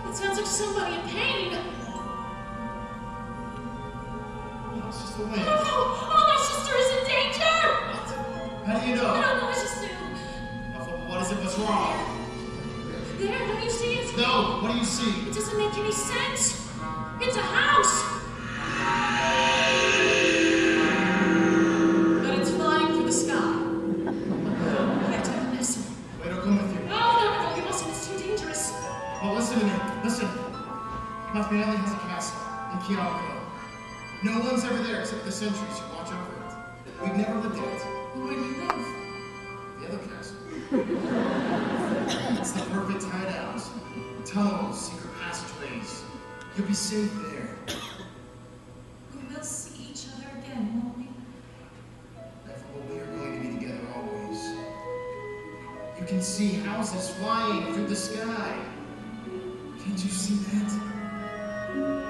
That sounds like somebody in pain. No, it's just the wind. Oh, my sister is in danger! What? How do you know? I don't know, I just knew. What is it? What's wrong? There, don't you see it? No, what do you see? It doesn't make any sense. It's a house! But it's flying through the sky. We have to listen. Wait, I'll come with you. No, you mustn't. It's too dangerous. Well, listen to me. Listen. My family has a castle in Kyoko. No one's ever there except the sentries who watch over it. We've never lived in it. Where do you live? The other castle. It's the perfect hideout. Tunnels, secret passageways. You'll be safe there. We will see each other again, won't we? Well, we are going to be together always. You can see houses flying through the sky. Can't you see that?